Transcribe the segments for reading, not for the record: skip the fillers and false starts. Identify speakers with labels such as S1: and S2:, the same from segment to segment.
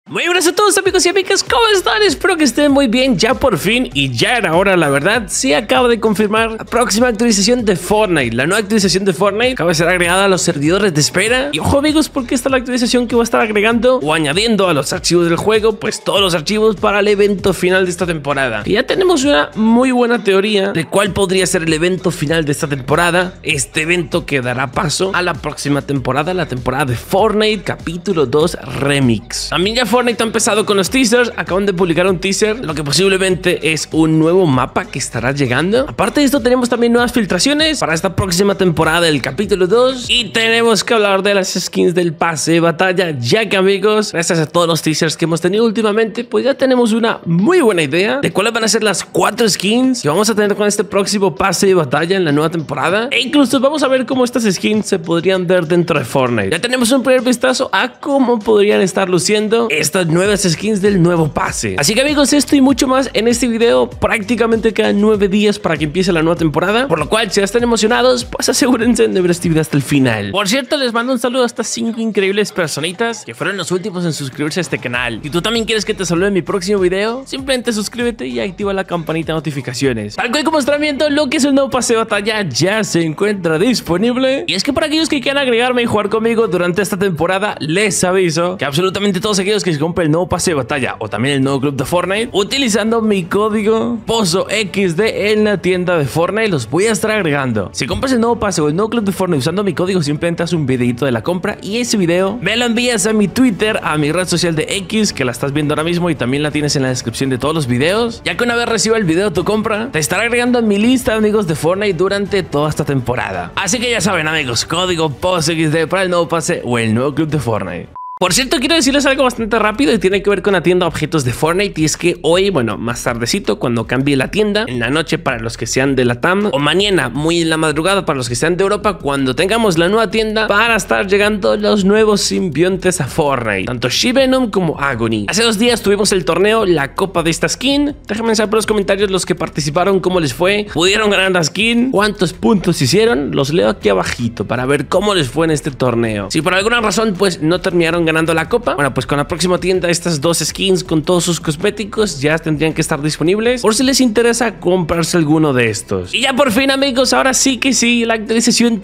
S1: Muy buenas a todos amigos y amigas, ¿cómo están? Espero que estén muy bien, ya por fin, y ya era hora, la verdad, se acaba de confirmar la próxima actualización de Fortnite. La nueva actualización de Fortnite acaba de ser agregada a los servidores de espera. Y ojo amigos, porque esta es la actualización que va a estar agregando o añadiendo a los archivos del juego, pues todos los archivos para el evento final de esta temporada. Y ya tenemos una muy buena teoría de cuál podría ser el evento final de esta temporada. Este evento que dará paso a la próxima temporada, la temporada de Fortnite Capítulo 2 Remix. También ya Fortnite ha empezado con los teasers, acaban de publicar un teaser, lo que posiblemente es un nuevo mapa que estará llegando. Aparte de esto tenemos también nuevas filtraciones para esta próxima temporada del capítulo 2 y tenemos que hablar de las skins del pase de batalla, ya que amigos, gracias a todos los teasers que hemos tenido últimamente, pues ya tenemos una muy buena idea de cuáles van a ser las 4 skins que vamos a tener con este próximo pase de batalla en la nueva temporada, e incluso vamos a ver cómo estas skins se podrían ver dentro de Fortnite. Ya tenemos un primer vistazo a cómo podrían estar luciendo estas nuevas skins del nuevo pase. Así que amigos, esto y mucho más en este video. Prácticamente quedan 9 días para que empiece la nueva temporada, por lo cual si ya están emocionados, pues asegúrense de ver este video hasta el final. Por cierto, les mando un saludo a estas 5 increíbles personitas que fueron los últimos en suscribirse a este canal. Si tú también quieres que te salude en mi próximo video, simplemente suscríbete y activa la campanita de notificaciones. Tal cual como están viendo, lo que es el nuevo pase de batalla ya se encuentra disponible. Y es que para aquellos que quieran agregarme y jugar conmigo durante esta temporada, les aviso que absolutamente todos aquellos que se compren el nuevo pase de batalla o también el nuevo club de Fortnite, utilizando mi código POZOXD en la tienda de Fortnite, los voy a estar agregando. Si compras el nuevo pase o el nuevo club de Fortnite usando mi código, simplemente haz un videito de la compra y ese video me lo envías a mi Twitter, a mi red social de X, que la estás viendo ahora mismo y también la tienes en la descripción de todos los videos. Ya que una vez reciba el video de tu compra, te estaré agregando a mi lista de amigos de Fortnite durante toda esta temporada. Así que ya saben amigos, código POZOXD para el nuevo pase o el nuevo club de Fortnite. Por cierto, quiero decirles algo bastante rápido y tiene que ver con la tienda de objetos de Fortnite, y es que hoy, bueno, más tardecito, cuando cambie la tienda, en la noche para los que sean de LATAM, o mañana, muy en la madrugada para los que sean de Europa, cuando tengamos la nueva tienda, para estar llegando los nuevos simbiontes a Fortnite, tanto She-Venom como Agony. Hace 2 días tuvimos el torneo, la copa de esta skin. Déjenme saber por los comentarios los que participaron, cómo les fue, pudieron ganar la skin, cuántos puntos hicieron, los leo aquí abajito para ver cómo les fue en este torneo. Si por alguna razón, pues, no terminaron ganando la copa, bueno, pues con la próxima tienda estas 2 skins con todos sus cosméticos ya tendrían que estar disponibles por si les interesa comprarse alguno de estos. Y ya por fin amigos, ahora sí que sí, la actualización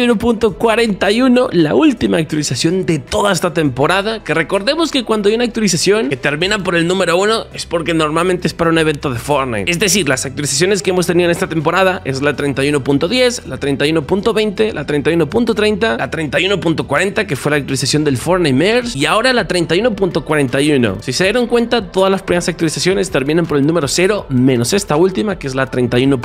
S1: 31.41, la última actualización de toda esta temporada, que recordemos que cuando hay una actualización que termina por el número 1 es porque normalmente es para un evento de Fortnite. Es decir, las actualizaciones que hemos tenido en esta temporada es la 31.10, la 31.20, la 31.30, la 31.40 que fue la actualización del Fortnite Merge, y ahora la 31.41. Si se dieron cuenta, todas las primeras actualizaciones terminan por el número 0, menos esta última, que es la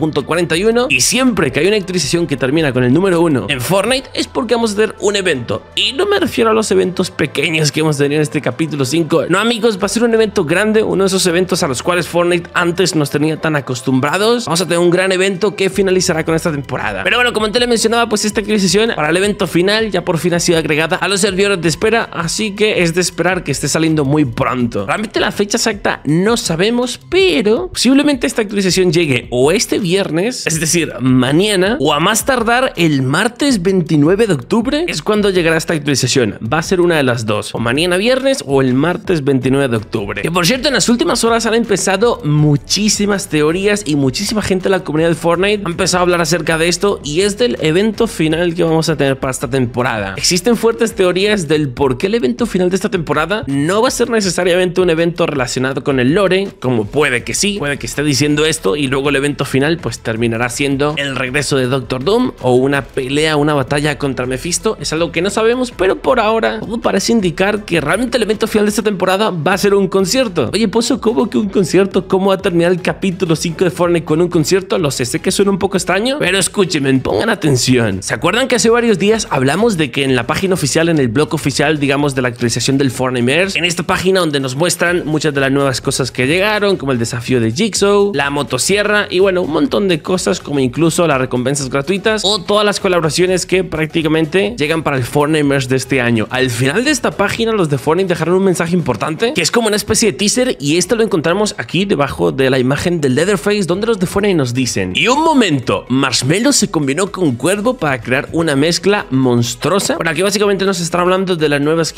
S1: 31.41. Y siempre que hay una actualización que termina con el número 1 en Fortnite, es porque vamos a tener un evento. Y no me refiero a los eventos pequeños que hemos tenido en este capítulo 5. No, amigos, va a ser un evento grande, uno de esos eventos a los cuales Fortnite antes nos tenía tan acostumbrados. Vamos a tener un gran evento que finalizará con esta temporada. Pero bueno, como te le mencionaba, pues esta actualización para el evento final ya por fin ha sido agregada a los servidores de espera, así que es de esperar que esté saliendo muy pronto. Realmente la fecha exacta no sabemos, pero posiblemente esta actualización llegue o este viernes, es decir, mañana, o a más tardar el martes 29 de octubre es cuando llegará esta actualización. Va a ser una de las dos, o mañana viernes o el martes 29 de octubre. Que por cierto, en las últimas horas han empezado muchísimas teorías y muchísima gente de la comunidad de Fortnite ha empezado a hablar acerca de esto, y es del evento final que vamos a tener para esta temporada. Existen fuertes teorías del por qué el evento final de esta temporada no va a ser necesariamente un evento relacionado con el lore, como puede que sí, puede que esté diciendo esto y luego el evento final pues terminará siendo el regreso de Doctor Doom o una pelea, una batalla contra Mephisto. Es algo que no sabemos, pero por ahora todo parece indicar que realmente el evento final de esta temporada va a ser un concierto. Oye, Pozo, ¿cómo que un concierto? ¿Cómo va a terminar el capítulo 5 de Fortnite con un concierto? Lo sé que suena un poco extraño, pero escúchenme, pongan atención. ¿Se acuerdan que hace varios días hablamos de que en la página oficial, en el blog oficial, digamos, de la actualización del Fortnite Merge, en esta página donde nos muestran muchas de las nuevas cosas que llegaron, como el desafío de Jigsaw, la motosierra y bueno, un montón de cosas, como incluso las recompensas gratuitas o todas las colaboraciones que prácticamente llegan para el Fortnite Merge de este año. Al final de esta página los de Fortnite dejaron un mensaje importante que es como una especie de teaser, y esto lo encontramos aquí debajo de la imagen del Leatherface, donde los de Fortnite nos dicen: y un momento, Marshmello se combinó con Cuervo para crear una mezcla monstruosa. Por aquí básicamente nos están hablando de la nueva skin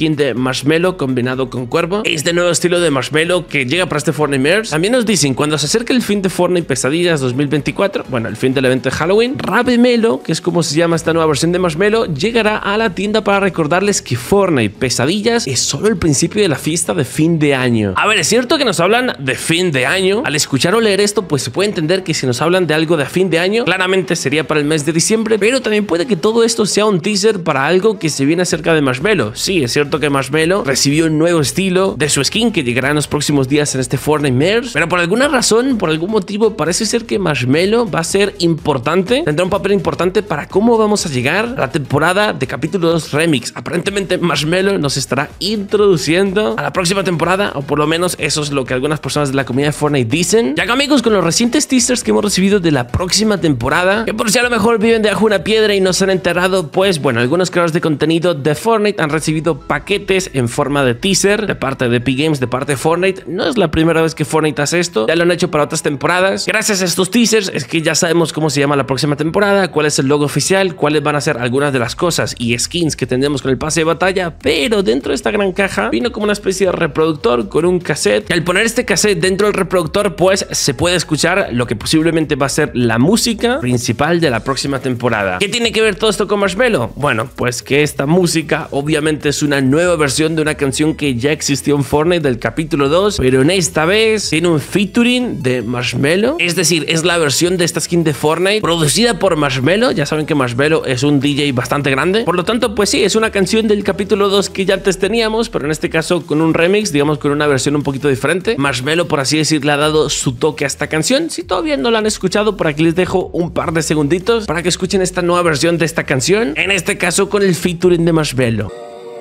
S1: skin de Marshmello combinado con cuervo. Este nuevo estilo de Marshmello que llega para este Fortnite Mirrors. También nos dicen, cuando se acerca el fin de Fortnite Pesadillas 2024, bueno, el fin del evento de Halloween, Ravemelo, que es como se llama esta nueva versión de Marshmello, llegará a la tienda para recordarles que Fortnite Pesadillas es solo el principio de la fiesta de fin de año. A ver, es cierto que nos hablan de fin de año. Al escuchar o leer esto, pues se puede entender que si nos hablan de algo de fin de año, claramente sería para el mes de diciembre, pero también puede que todo esto sea un teaser para algo que se viene acerca de Marshmello. Sí, es cierto que Marshmello recibió un nuevo estilo de su skin que llegará en los próximos días en este Fortnite Mirrors, pero por alguna razón, por algún motivo, parece ser que Marshmello va a ser importante, tendrá un papel importante para cómo vamos a llegar a la temporada de capítulo 2 Remix. Aparentemente Marshmello nos estará introduciendo a la próxima temporada, o por lo menos eso es lo que algunas personas de la comunidad de Fortnite dicen. Ya que, amigos, con los recientes teasers que hemos recibido de la próxima temporada, que por si a lo mejor viven debajo de una piedra y no se han enterado, pues bueno, algunos creadores de contenido de Fortnite han recibido paquetes en forma de teaser de parte de Epic Games, de parte de Fortnite. No es la primera vez que Fortnite hace esto, ya lo han hecho para otras temporadas. Gracias a estos teasers es que ya sabemos cómo se llama la próxima temporada, cuál es el logo oficial, cuáles van a ser algunas de las cosas y skins que tendremos con el pase de batalla, pero dentro de esta gran caja vino como una especie de reproductor con un cassette. Al poner este cassette dentro del reproductor, pues se puede escuchar lo que posiblemente va a ser la música principal de la próxima temporada. ¿Qué tiene que ver todo esto con Marshmello? Bueno, pues que esta música obviamente es una nueva versión de una canción que ya existió en Fortnite del capítulo 2, pero en esta vez tiene un featuring de Marshmello, es decir, es la versión de esta skin de Fortnite producida por Marshmello. Ya saben que Marshmello es un DJ bastante grande, por lo tanto, pues sí, es una canción del capítulo 2 que ya antes teníamos, pero en este caso con un remix, digamos con una versión un poquito diferente. Marshmello, por así decir, le ha dado su toque a esta canción. Si todavía no la han escuchado, por aquí les dejo un par de segunditos para que escuchen esta nueva versión de esta canción, en este caso con el featuring de Marshmello.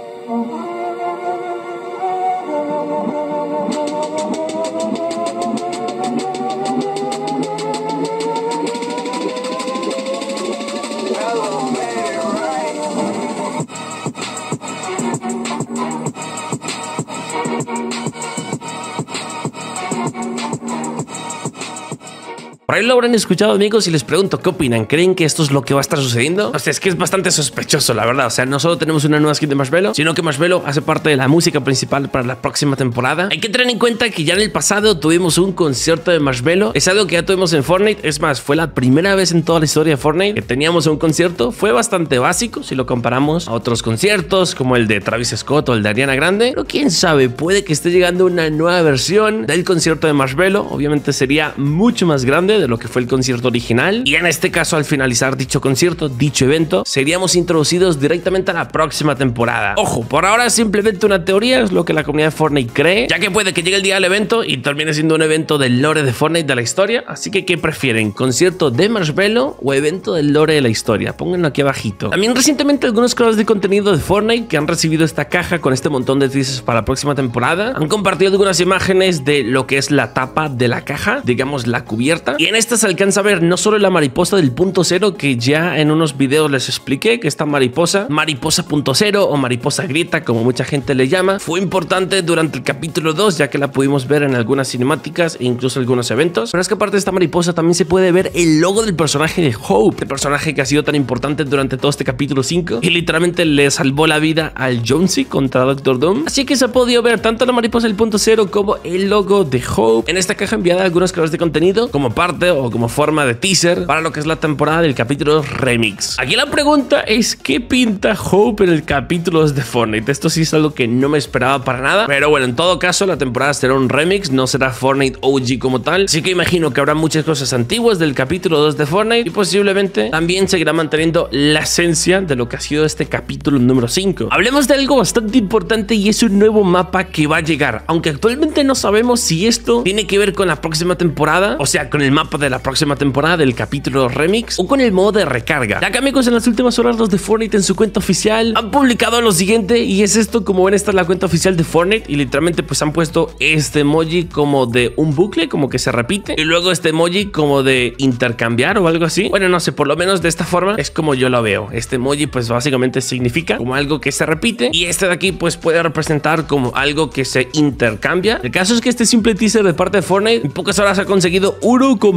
S1: Por ahí lo habrán escuchado, amigos, y les pregunto, ¿qué opinan? ¿Creen que esto es lo que va a estar sucediendo? O sea, es que es bastante sospechoso, la verdad. O sea, no solo tenemos una nueva skin de Marshmello, sino que Marshmello hace parte de la música principal para la próxima temporada. Hay que tener en cuenta que ya en el pasado tuvimos un concierto de Marshmello. Es algo que ya tuvimos en Fortnite. Es más, fue la primera vez en toda la historia de Fortnite que teníamos un concierto. Fue bastante básico si lo comparamos a otros conciertos, como el de Travis Scott o el de Ariana Grande. Pero quién sabe, puede que esté llegando una nueva versión del concierto de Marshmello. Obviamente sería mucho más grande de lo que fue el concierto original, y en este caso, al finalizar dicho concierto, dicho evento, seríamos introducidos directamente a la próxima temporada. Ojo, por ahora es simplemente una teoría, es lo que la comunidad de Fortnite cree, ya que puede que llegue el día del evento y termine siendo un evento del lore de Fortnite, de la historia. Así que, ¿qué prefieren? ¿Concierto de Marshmello o evento del lore de la historia? Pónganlo aquí abajito. También recientemente algunos creadores de contenido de Fortnite que han recibido esta caja con este montón de teasers para la próxima temporada han compartido algunas imágenes de lo que es la tapa de la caja, digamos la cubierta, y en esta se alcanza a ver no solo la mariposa del punto cero, que ya en unos videos les expliqué que esta mariposa punto cero o mariposa grieta, como mucha gente le llama, fue importante durante el capítulo 2, ya que la pudimos ver en algunas cinemáticas e incluso algunos eventos. Pero es que aparte de esta mariposa también se puede ver el logo del personaje de Hope, el personaje que ha sido tan importante durante todo este capítulo 5 y literalmente le salvó la vida al Jonesy contra Doctor Doom. Así que se ha podido ver tanto la mariposa del punto cero como el logo de Hope en esta caja enviada a algunos creadores de contenido como parte o como forma de teaser para lo que es la temporada del capítulo 2 Remix. Aquí la pregunta es, ¿qué pinta Hope en el capítulo 2 de Fortnite? Esto sí es algo que no me esperaba para nada, pero bueno, en todo caso la temporada será un remix, no será Fortnite OG como tal, así que imagino que habrá muchas cosas antiguas del capítulo 2 de Fortnite y posiblemente también seguirá manteniendo la esencia de lo que ha sido este capítulo número 5. Hablemos de algo bastante importante y es un nuevo mapa que va a llegar, aunque actualmente no sabemos si esto tiene que ver con la próxima temporada, o sea, con el mapa de la próxima temporada del capítulo Remix o con el modo de recarga. Ya que, amigos, en las últimas horas los de Fortnite en su cuenta oficial han publicado lo siguiente, y es esto. Como ven, esta es la cuenta oficial de Fortnite y literalmente pues han puesto este emoji como de un bucle, como que se repite, y luego este emoji como de intercambiar o algo así. Bueno, no sé, por lo menos de esta forma es como yo lo veo. Este emoji pues básicamente significa como algo que se repite y este de aquí pues puede representar como algo que se intercambia. El caso es que este simple teaser de parte de Fortnite en pocas horas ha conseguido 1,1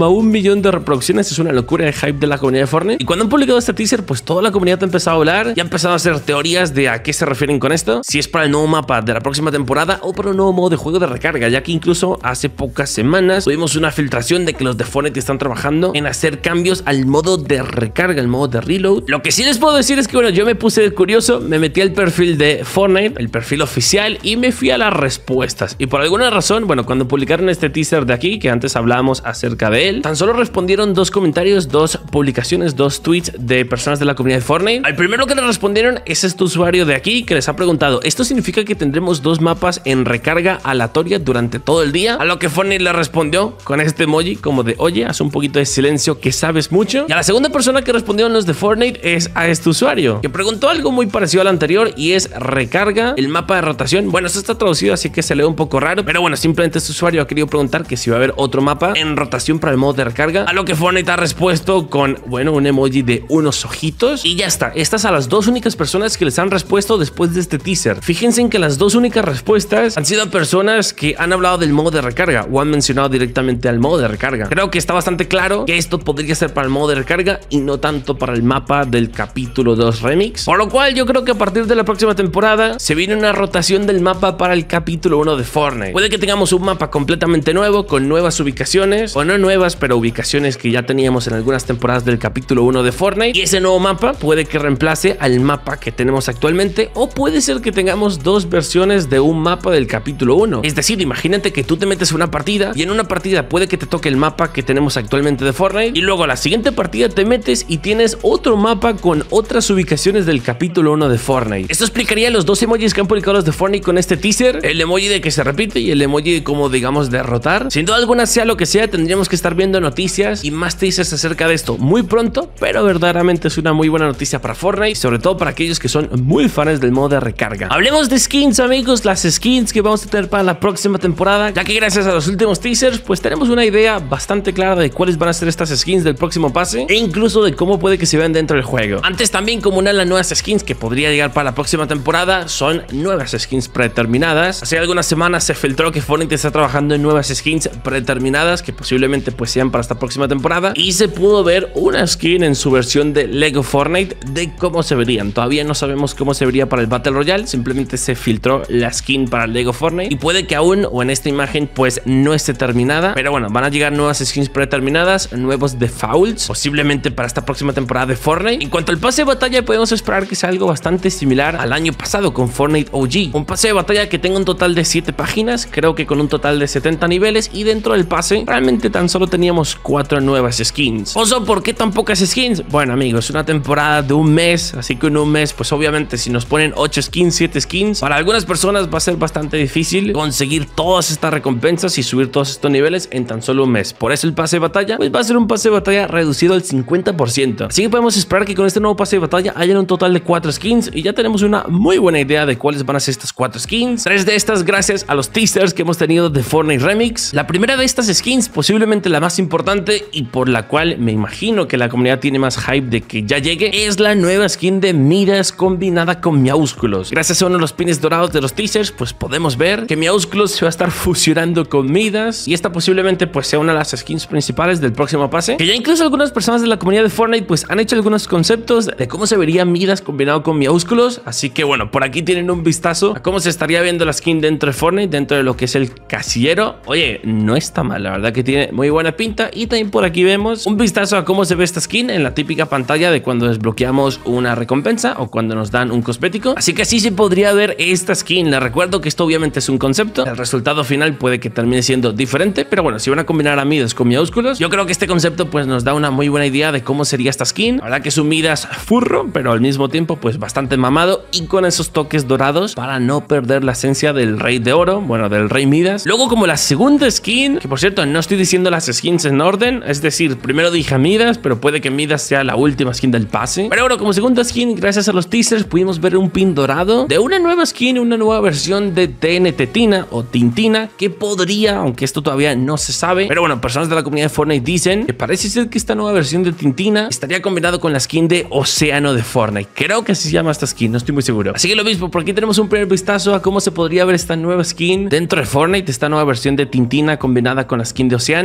S1: 1,1 millón de reproducciones. Es una locura el hype de la comunidad de Fortnite. Y cuando han publicado este teaser, pues toda la comunidad ha empezado a hablar y ha empezado a hacer teorías de a qué se refieren con esto. Si es para el nuevo mapa de la próxima temporada o para un nuevo modo de juego de recarga, ya que incluso hace pocas semanas tuvimos una filtración de que los de Fortnite están trabajando en hacer cambios al modo de recarga, el modo de reload. Lo que sí les puedo decir es que, bueno, yo me puse curioso, me metí al perfil de Fortnite, el perfil oficial, y me fui a las respuestas. Y por alguna razón, bueno, cuando publicaron este teaser de aquí, que antes hablábamos acerca de él, tan solo respondieron 2 comentarios, 2 publicaciones, 2 tweets de personas de la comunidad de Fortnite. Al primero que le respondieron es este usuario de aquí, que les ha preguntado: ¿esto significa que tendremos 2 mapas en recarga aleatoria durante todo el día? A lo que Fortnite le respondió con este emoji como de: oye, haz un poquito de silencio que sabes mucho. Y a la segunda persona que respondieron los de Fortnite es a este usuario, que preguntó algo muy parecido al anterior, y es: recarga el mapa de rotación. Bueno, esto está traducido, así que se lee un poco raro, pero bueno, simplemente este usuario ha querido preguntar que si va a haber otro mapa en rotación para el modo de recarga, a lo que Fortnite ha respuesto con, bueno, un emoji de unos ojitos, y ya está. Estas a las 2 únicas personas que les han respuesto después de este teaser. Fíjense en que las 2 únicas respuestas han sido personas que han hablado del modo de recarga o han mencionado directamente al modo de recarga. Creo que está bastante claro que esto podría ser para el modo de recarga y no tanto para el mapa del capítulo 2 Remix, por lo cual yo creo que a partir de la próxima temporada se viene una rotación del mapa para el capítulo 1 de Fortnite. Puede que tengamos un mapa completamente nuevo, con nuevas ubicaciones, o no nuevas, pero ubicaciones que ya teníamos en algunas temporadas del capítulo 1 de Fortnite, y ese nuevo mapa puede que reemplace al mapa que tenemos actualmente, o puede ser que tengamos 2 versiones de un mapa del capítulo 1. Es decir, imagínate que tú te metes en una partida y en una partida puede que te toque el mapa que tenemos actualmente de Fortnite, y luego a la siguiente partida te metes y tienes otro mapa con otras ubicaciones del capítulo 1 de Fortnite. Esto explicaría los 2 emojis que han publicado los de Fortnite con este teaser: el emoji de que se repite y el emoji de como, digamos, derrotar. Sin duda alguna, sea lo que sea, tendríamos que estar viendo noticias y más teasers acerca de esto muy pronto, pero verdaderamente es una muy buena noticia para Fortnite, sobre todo para aquellos que son muy fans del modo de recarga. Hablemos de skins, amigos, las skins que vamos a tener para la próxima temporada, ya que gracias a los últimos teasers pues tenemos una idea bastante clara de cuáles van a ser estas skins del próximo pase, e incluso de cómo puede que se vean dentro del juego. Antes también, como una de las nuevas skins que podría llegar para la próxima temporada, son nuevas skins predeterminadas. Hace algunas semanas se filtró que Fortnite está trabajando en nuevas skins predeterminadas que posiblemente pues sean para esta próxima temporada, y se pudo ver una skin en su versión de Lego Fortnite de cómo se verían. Todavía no sabemos cómo se vería para el Battle Royale, simplemente se filtró la skin para el Lego Fortnite, y puede que aún o en esta imagen pues no esté terminada, pero bueno, van a llegar nuevas skins predeterminadas, nuevos defaults, posiblemente para esta próxima temporada de Fortnite. En cuanto al pase de batalla, podemos esperar que sea algo bastante similar al año pasado con Fortnite OG, un pase de batalla que tenga un total de 7 páginas, creo que con un total de 70 niveles, y dentro del pase realmente tan solo teníamos 4 nuevas skins. Oso, ¿por qué tan pocas skins? Bueno, amigos, una temporada de un mes, así que en un mes pues obviamente si nos ponen 8 skins, 7 skins, para algunas personas va a ser bastante difícil conseguir todas estas recompensas y subir todos estos niveles en tan solo un mes. Por eso el pase de batalla pues va a ser un pase de batalla reducido al 50%, así que podemos esperar que con este nuevo pase de batalla hayan un total de 4 skins, y ya tenemos una muy buena idea de cuáles van a ser estas 4 skins. 3 de estas gracias a los teasers que hemos tenido de Fortnite Remix. La primera de estas skins, posiblemente la más importante y por la cual me imagino que la comunidad tiene más hype de que ya llegue, es la nueva skin de Midas combinada con Meowscles. Gracias a uno de los pines dorados de los teasers pues podemos ver que Meowscles se va a estar fusionando con Midas, y esta posiblemente pues sea una de las skins principales del próximo pase, que ya incluso algunas personas de la comunidad de Fortnite pues han hecho algunos conceptos de cómo se vería Midas combinado con Meowscles. Así que bueno, por aquí tienen un vistazo a cómo se estaría viendo la skin dentro de Fortnite, dentro de lo que es el casillero. Oye, no está mal, la verdad que tiene muy buena pinta. Y también por aquí vemos un vistazo a cómo se ve esta skin en la típica pantalla de cuando desbloqueamos una recompensa o cuando nos dan un cosmético. Así que así se podría ver esta skin. Les recuerdo que esto obviamente es un concepto, el resultado final puede que termine siendo diferente, pero bueno, si van a combinar a Midas con Meowscles, yo creo que este concepto pues nos da una muy buena idea de cómo sería esta skin. La verdad que es un Midas furro, pero al mismo tiempo pues bastante mamado y con esos toques dorados para no perder la esencia del Rey de Oro, bueno, del Rey Midas. Luego, como la segunda skin, que por cierto no estoy diciendo las skins en orden, es decir, primero dije Midas, pero puede que Midas sea la última skin del pase. Pero bueno, como segunda skin, gracias a los teasers pudimos ver un pin dorado de una nueva skin, una nueva versión de TNT Tina o Tintina, que podría, aunque esto todavía no se sabe, pero bueno, personas de la comunidad de Fortnite dicen que parece ser que esta nueva versión de Tintina estaría combinado con la skin de Océano de Fortnite. Creo que así se llama esta skin, no estoy muy seguro. Así que lo mismo, por aquí tenemos un primer vistazo a cómo se podría ver esta nueva skin dentro de Fortnite, esta nueva versión de Tintina combinada con la skin de Océano. Puede que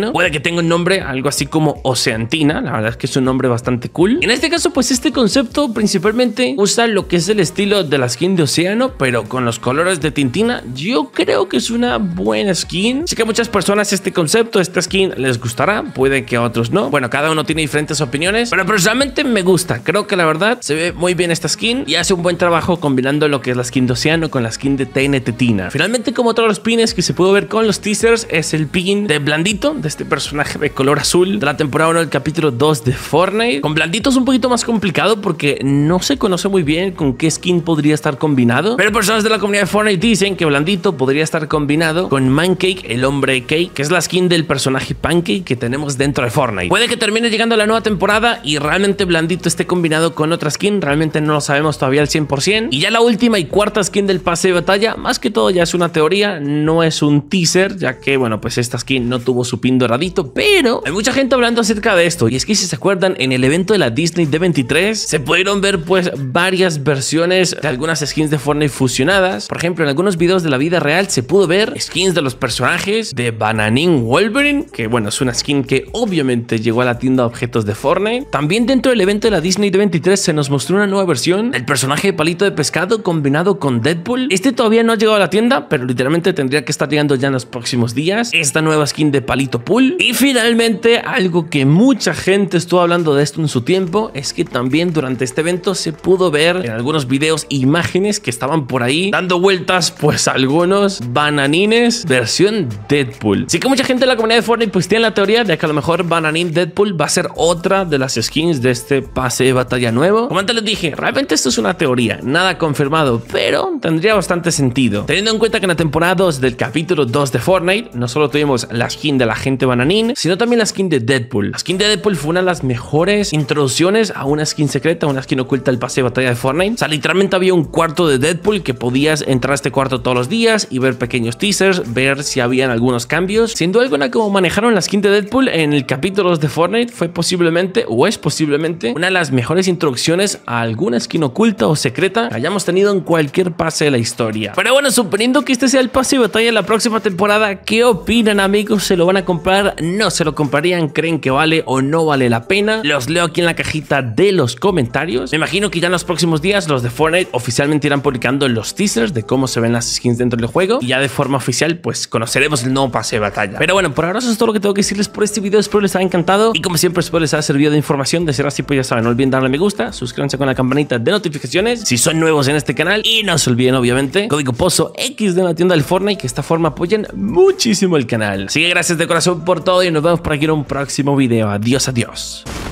S1: tenga un nombre algo así como Oceantina. La verdad es que es un nombre bastante cool. En este caso, pues este concepto principalmente usa lo que es el estilo de la skin de Océano, pero con los colores de Tintina. Yo creo que es una buena skin. Sé que a muchas personas este concepto, esta skin les gustará, puede que a otros no. Bueno, cada uno tiene diferentes opiniones, pero personalmente me gusta. Creo que la verdad se ve muy bien esta skin y hace un buen trabajo combinando lo que es la skin de Océano con la skin de TNT Tina. Finalmente, como todos los pins que se pudo ver con los teasers, es el pin de Blandito, de este personaje de color azul de la temporada 1 del capítulo 2 de Fortnite. Con Blandito es un poquito más complicado porque no se conoce muy bien con qué skin podría estar combinado, pero personas de la comunidad de Fortnite dicen que Blandito podría estar combinado con Mancake, el hombre cake, que es la skin del personaje Pancake que tenemos dentro de Fortnite. Puede que termine llegando a la nueva temporada y realmente Blandito esté combinado con otra skin, realmente no lo sabemos todavía al 100%. Y ya la última y cuarta skin del pase de batalla, más que todo ya es una teoría, no es un teaser, ya que bueno, pues esta skin no tuvo su pin doradito, pero hay mucha gente hablando acerca de esto. Y es que si se acuerdan, en el evento de la Disney D23 se pudieron ver pues varias versiones de algunas skins de Fortnite fusionadas. Por ejemplo, en algunos videos de la vida real se pudo ver skins de los personajes de Bananín Wolverine, que bueno, es una skin que obviamente llegó a la tienda de objetos de Fortnite. También dentro del evento de la Disney D23 se nos mostró una nueva versión del personaje de Palito de Pescado combinado con Deadpool. Este todavía no ha llegado a la tienda, pero literalmente tendría que estar llegando ya en los próximos días, esta nueva skin de Palito Pool. Y finalmente, algo que mucha gente estuvo hablando de esto en su tiempo, es que también durante este evento se pudo ver en algunos videos imágenes que estaban por ahí dando vueltas, pues algunos bananines versión Deadpool. Así que mucha gente de la comunidad de Fortnite pues tiene la teoría de que a lo mejor Bananín Deadpool va a ser otra de las skins de este pase de batalla nuevo. Como antes les dije, realmente esto es una teoría, nada confirmado, pero tendría bastante sentido, teniendo en cuenta que en la temporada 2 del capítulo 2 de Fortnite no solo tuvimos la skin de la gente Bananín, sino también la skin de Deadpool. La skin de Deadpool fue una de las mejores introducciones a una skin secreta, una skin oculta del pase de batalla de Fortnite. O sea, literalmente había un cuarto de Deadpool que podías entrar a este cuarto todos los días y ver pequeños teasers, ver si habían algunos cambios. Siendo algo como manejaron la skin de Deadpool en el capítulo 2 de Fortnite, fue posiblemente, o es posiblemente, una de las mejores introducciones a alguna skin oculta o secreta que hayamos tenido en cualquier pase de la historia. Pero bueno, suponiendo que este sea el pase de batalla de la próxima temporada, ¿qué opinan, amigos? ¿Se lo van a comprar? ¿No se lo comprarían? ¿Creen que vale o no vale la pena? Los leo aquí en la cajita de los comentarios. Me imagino que ya en los próximos días los de Fortnite oficialmente irán publicando los teasers de cómo se ven las skins dentro del juego y ya de forma oficial pues conoceremos el nuevo pase de batalla. Pero bueno, por ahora eso es todo lo que tengo que decirles por este video. Espero les haya encantado y como siempre espero les haya servido de información. De ser así, pues ya saben, no olviden darle me gusta, suscríbanse con la campanita de notificaciones si son nuevos en este canal y no se olviden obviamente código POZO X de la tienda del Fortnite, que de esta forma apoyen muchísimo el canal. Así que gracias de corazón por todo y nos vemos por aquí en un próximo video. Adiós, adiós.